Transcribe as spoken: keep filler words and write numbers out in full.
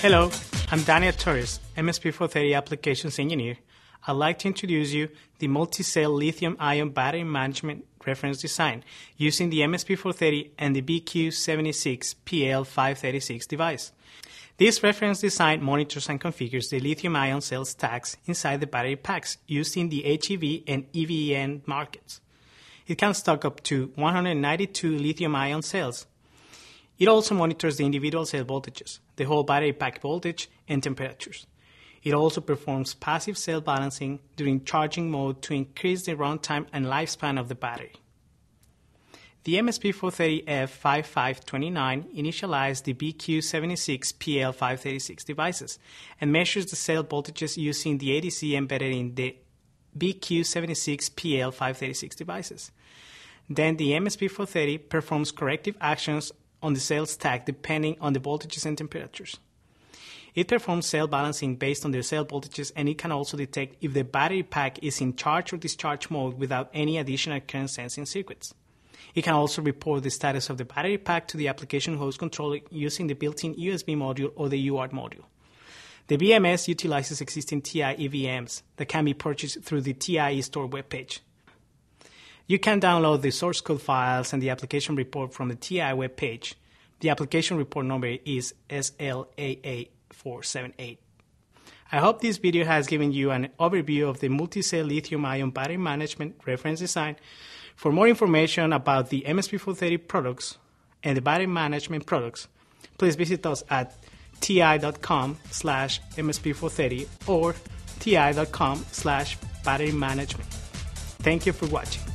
Hello, I'm Daniel Torres, M S P four thirty Applications Engineer. I'd like to introduce you the multi-cell lithium-ion battery management reference design using the M S P four thirty and the B Q seventy-six P L five thirty-six device. This reference design monitors and configures the lithium-ion cell stacks inside the battery packs used in the H E V and E V end markets. It can stock up to one hundred ninety-two lithium-ion cells. It also monitors the individual cell voltages, the whole battery pack voltage, and temperatures. It also performs passive cell balancing during charging mode to increase the runtime and lifespan of the battery. The M S P four thirty F fifty-five twenty-nine initialized the B Q seventy-six P L five thirty-six devices and measures the cell voltages using the A D C embedded in the B Q seventy-six P L five thirty-six devices. Then the M S P four thirty performs corrective actions on the cell stack depending on the voltages and temperatures. It performs cell balancing based on the cell voltages, and it can also detect if the battery pack is in charge or discharge mode without any additional current sensing circuits. It can also report the status of the battery pack to the application host controller using the built-in U S B module or the U A R T module. The B M S utilizes existing T I E V Ms that can be purchased through the T I eStore webpage. You can download the source code files and the application report from the T I webpage. The application report number is S L A A four seven eight. I hope this video has given you an overview of the multi-cell lithium-ion battery management reference design. For more information about the M S P four thirty products and the battery management products, please visit us at ti.com slash MSP430 or ti.com slash battery management. Thank you for watching.